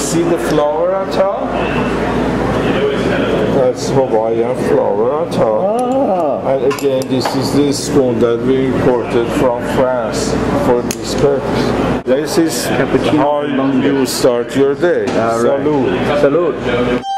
see the flower at all? That's Hawaiian flower at all. And again, this is the spoon that we imported from France for this purpose. This is how you start your day. Right. Salute. Salute.